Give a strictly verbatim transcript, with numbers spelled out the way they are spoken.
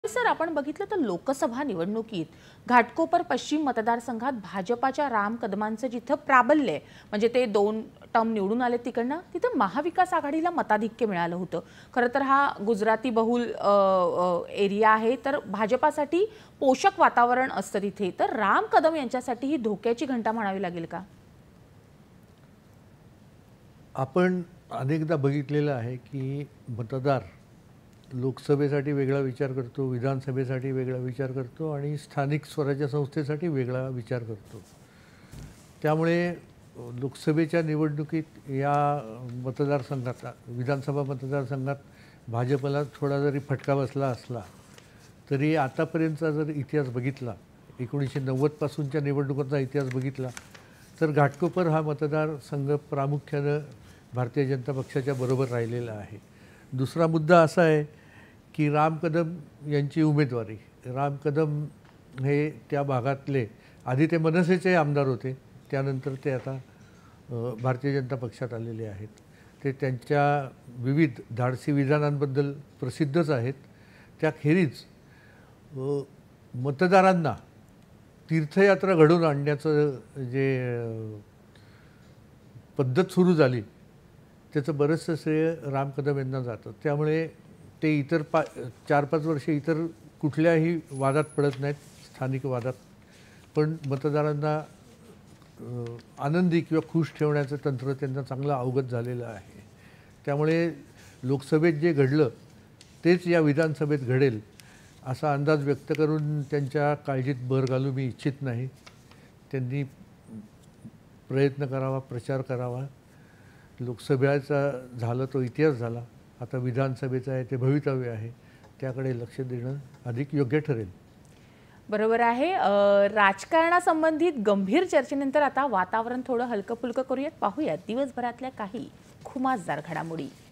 Sir, आपण बघितलं तर लोकसभा निवडणुकीत घाटकोपर पश्चिम मतदारसंघात भाजपाच्या राम कदमांचं जिथं प्राबल्य आहे, म्हणजे ते दोन टर्म निवडून आले तिकडनं, तिथं महाविकास आघाडीला मताधिक्य मिळालं होतं. खरं तर हा गुजराती बहुल एरिया आहे, तर भाजपासाठी पोषक वातावरण असतं तिथे. तर राम कदम यांच्यासाठी ही धोक्याची घंटा म्हणावी लागेल का? आपण अनेकदा बघितलेलं आहे की मतदार लोकसभेसाठी वेगळा विचार करतो, विधानसभेसाठी वेगळा विचार करतो आणि स्थानिक स्वराज्य संस्थेसाठी वेगळा विचार करतो. त्यामुळे लोकसभेच्या निवडणुकीत या मतदारसंघात, विधानसभा मतदारसंघात भाजपला थोडा जरी फटका बसला असला तरी आतापर्यंतचा जर इतिहास बघितला, एकोणीसशे नव्वद पासूनच्या निवडणुकांचा इतिहास बघितला तर घाटकोपर हा मतदारसंघ प्रामुख्यानं भारतीय जनता पक्षाच्या बरोबर राहिलेला आहे. दुसरा मुद्दा असा आहे की राम कदम यांची उमेदवारी, राम कदम हे त्या भागातले, आधी ते मनसेचे आमदार होते, त्यानंतर ते आता भारतीय जनता पक्षात आलेले आहेत. ते त्यांच्या विविध धाडसी विधानांबद्दल प्रसिद्धच आहेत. त्याखेरीज मतदारांना तीर्थयात्रा घडवून आणण्याचं जे पद्धत सुरू झाली त्याचं बरंचसं श्रेय राम कदम यांना जातं. त्यामुळे ते इतर पा चार पाच वर्षे इतर कुठल्याही वादात पडत नाहीत, स्थानिक वादात, पण मतदारांना आनंदी किंवा खुश ठेवण्याचं तंत्र त्यांना चांगलं अवगत झालेलं आहे. त्यामुळे लोकसभेत जे घडलं तेच या विधानसभेत घडेल असा अंदाज व्यक्त करून त्यांच्या काळजीत भर घालू मी इच्छित नाही. त्यांनी प्रयत्न करावा, प्रचार करावा. लोकसभेचा झालं तो इतिहास झाला, आता विधानसभेचा आहे ते भवितव्य आहे, त्याकडे लक्ष देणं अधिक योग्य ठरेल. बरोबर आहे. राजकारणासंबंधित गंभीर चर्चेनंतर आता वातावरण थोडं हलकं फुलकं करूयात. पाहूयात दिवसभरातल्या काही खुमासदार घडामोडी.